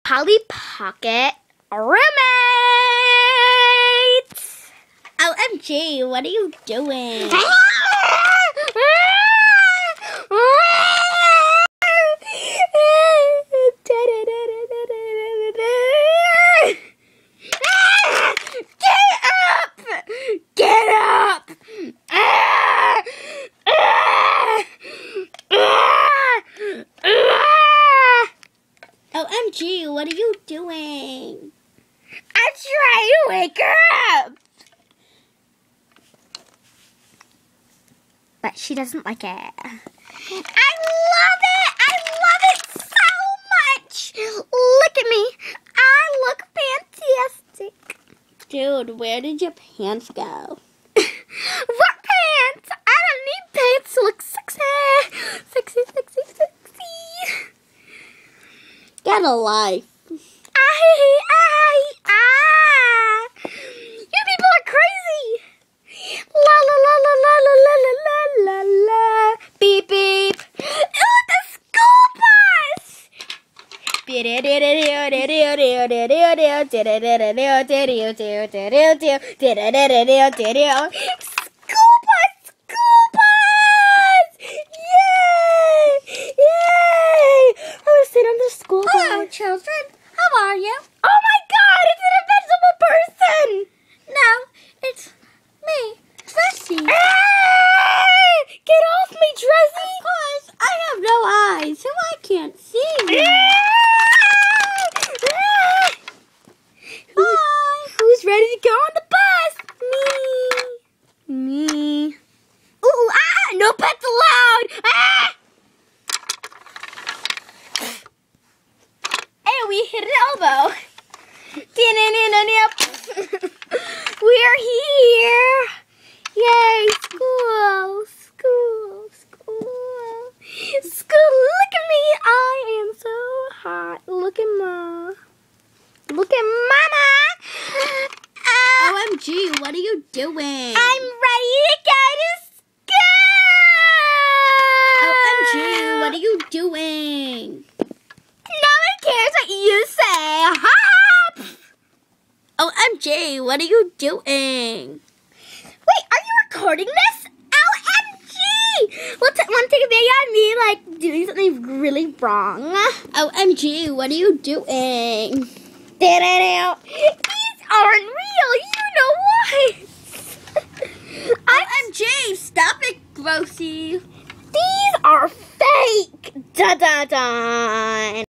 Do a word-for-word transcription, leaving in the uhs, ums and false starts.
Polly Pocket roommates! O M G, what are you doing? Get up! O M G, what are you doing? I'm trying to wake her up! But she doesn't like it. I love it! I love it so much! Look at me! I look fantastic! Dude, where did your pants go? What pants? I don't need pants to look sexy! Sexy, sexy, sexy! Get a life. I, I, ah! You people are crazy! La la la la la la la la la la. Beep beep. Oh, the school bus! School bus! School bus! Yay! Yay! I want to sit on the school bus. Hello, children. How are you? Oh my God! It's an invisible person! No, it's me, Tressie. Ah! Get off me, Tressie! Of course, I have no eyes, so I can't see. Who, who's ready to go on the bus? Me. Me. Ooh, ah! No pets allowed! Ah! Hey, we hit an elbow. We're here. Yay, school, school, school. School, look at me. I am so hot. Look at Ma. Look at Mama. Uh, O M G, what are you doing? I'm ready to go to school. O M G, what are you doing? No one cares what you say. Hop. O M G, what are you doing? Wait, are you recording this? O M G! Want to, want to take a video of me, like, doing something really wrong? O M G, what are you doing? These aren't real, you know what? O M G, stop it, Grossy. These are fake! Da-da-da!